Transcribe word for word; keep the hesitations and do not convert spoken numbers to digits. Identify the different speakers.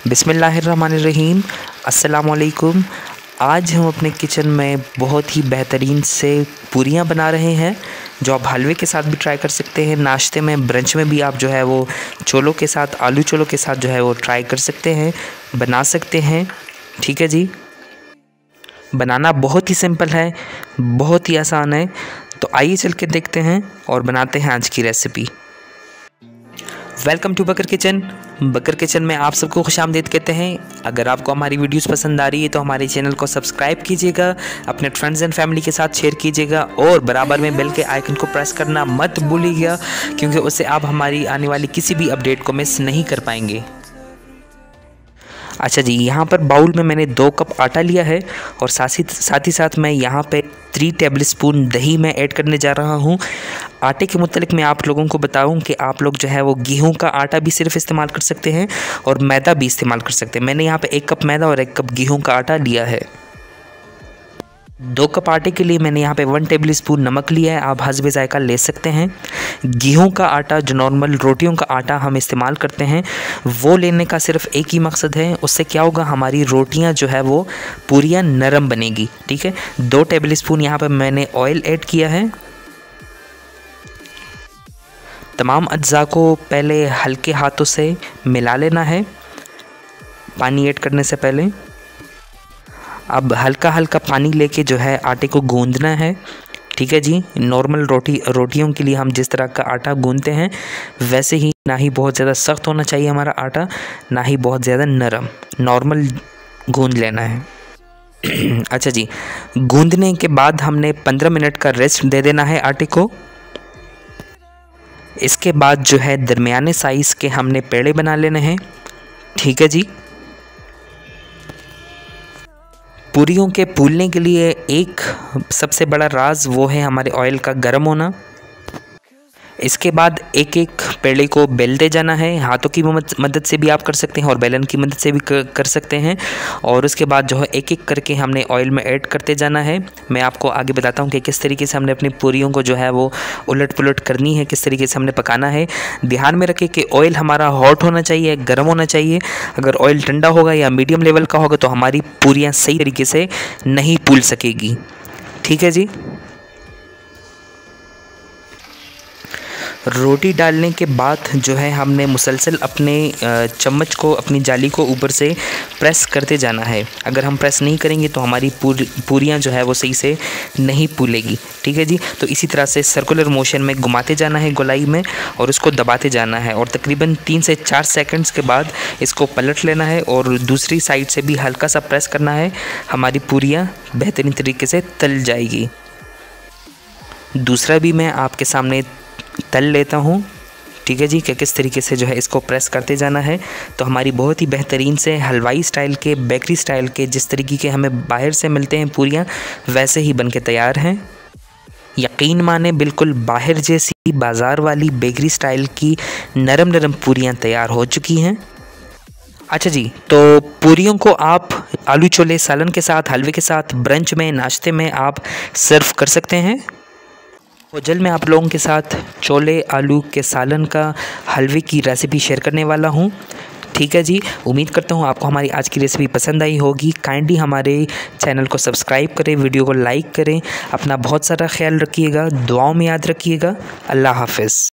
Speaker 1: बिस्मिल्लाहिर्रहमानिर्रहीम, अस्सलामुअलैकुम। आज हम अपने किचन में बहुत ही बेहतरीन से पूरियां बना रहे हैं, जो आप हलवे के साथ भी ट्राई कर सकते हैं। नाश्ते में, ब्रंच में भी आप जो है वो छोलों के साथ, आलू छोलों के साथ जो है वो ट्राई कर सकते हैं, बना सकते हैं। ठीक है जी, बनाना बहुत ही सिंपल है, बहुत ही आसान है। तो आइए चल के देखते हैं और बनाते हैं आज की recipe. Welcome to Bakar kitchen. Bakar kitchen में आप सबको खुशामदीद कहते हैं। अगर आपको हमारी वीडियोस पसंद आ रही है तो हमारे चैनल को सब्सक्राइब कीजिएगा, अपने फ्रेंड्स एंड फैमिली के साथ शेयर कीजिएगा और बराबर में बेल के आइकन को प्रेस करना मत भूलिएगा, क्योंकि उससे आप हमारी आने वाली किसी भी अपडेट को मिस नहीं कर पाएंगे। अच्छा जी, यहाँ पर बाउल में मैंने दो कप आटा लिया है और साथ ही साथ ही साथ मैं यहाँ पे थ्री टेबल स्पून दही में ऐड करने जा रहा हूँ। आटे के मुतालिक मैं आप लोगों को बताऊँ कि आप लोग जो है वो गेहूं का आटा भी सिर्फ इस्तेमाल कर सकते हैं और मैदा भी इस्तेमाल कर सकते हैं। मैंने यहाँ पे एक कप मैदा और एक कप गेहूं का आटा लिया है। दो कप आटे के लिए मैंने यहाँ पे वन टेबल स्पून नमक लिया है, आप हस्बे जायका ले सकते हैं। गेहूं का आटा, जो नॉर्मल रोटियों का आटा हम इस्तेमाल करते हैं, वो लेने का सिर्फ एक ही मकसद है, उससे क्या होगा, हमारी रोटियां जो है वो पूरियां नरम बनेगी। ठीक है, दो टेबल स्पून यहाँ पे मैंने ऑयल ऐड किया है। तमाम अज्जा को पहले हल्के हाथों से मिला लेना है पानी ऐड करने से पहले। अब हल्का हल्का पानी लेके जो है आटे को गूंदना है। ठीक है जी, नॉर्मल रोटी रोटियों के लिए हम जिस तरह का आटा गूंदते हैं वैसे ही, ना ही बहुत ज़्यादा सख्त होना चाहिए हमारा आटा, ना ही बहुत ज़्यादा नरम, नॉर्मल गूंद लेना है। अच्छा जी, गूंदने के बाद हमने पंद्रह मिनट का रेस्ट दे देना है आटे को। इसके बाद जो है दरमियाने साइज़ के हमने पेड़े बना लेने हैं। ठीक है जी, पूरियों के फूलने के लिए एक सबसे बड़ा राज वो है हमारे ऑयल का गर्म होना। इसके बाद एक एक पेड़े को बेलते जाना है, हाथों की मदद से भी आप कर सकते हैं और बेलन की मदद से भी कर सकते हैं। और उसके बाद जो है एक एक करके हमने ऑयल में ऐड करते जाना है। मैं आपको आगे बताता हूँ कि किस तरीके से हमने अपनी पूरियों को जो है वो उलट पुलट करनी है, किस तरीके से हमने पकाना है। ध्यान में रखें कि ऑयल हमारा हॉट होना चाहिए, गर्म होना चाहिए। अगर ऑयल ठंडा होगा या मीडियम लेवल का होगा तो हमारी पूरियाँ सही तरीके से नहीं फूल सकेगी। ठीक है जी, रोटी डालने के बाद जो है हमने मुसलसल अपने चम्मच को, अपनी जाली को ऊपर से प्रेस करते जाना है। अगर हम प्रेस नहीं करेंगे तो हमारी पूरी पूरियाँ जो है वो सही से नहीं फूलेगी। ठीक है जी, तो इसी तरह से सर्कुलर मोशन में घुमाते जाना है गोलाई में और उसको दबाते जाना है और तकरीबन तीन से चार सेकंड्स के बाद इसको पलट लेना है और दूसरी साइड से भी हल्का सा प्रेस करना है। हमारी पूरियाँ बेहतरीन तरीके से तल जाएगी। दूसरा भी मैं आपके सामने तल लेता हूँ। ठीक है जी, कि किस तरीके से जो है इसको प्रेस करते जाना है तो हमारी बहुत ही बेहतरीन से हलवाई स्टाइल के, बेकरी स्टाइल के, जिस तरीके के हमें बाहर से मिलते हैं पूरियाँ, वैसे ही बन के तैयार हैं। यकीन माने, बिल्कुल बाहर जैसी बाज़ार वाली बेकरी स्टाइल की नरम नरम पूरियाँ तैयार हो चुकी हैं। अच्छा जी, तो पूरियों को आप आलू छोले सालन के साथ, हलवे के साथ, ब्रंच में, नाश्ते में आप सर्व कर सकते हैं। और जल्द मैं आप लोगों के साथ छोले आलू के सालन का हलवे की रेसिपी शेयर करने वाला हूं। ठीक है जी, उम्मीद करता हूं आपको हमारी आज की रेसिपी पसंद आई होगी। काइंडली हमारे चैनल को सब्सक्राइब करें, वीडियो को लाइक करें, अपना बहुत सारा ख्याल रखिएगा, दुआओं में याद रखिएगा। अल्लाह हाफ़िज़।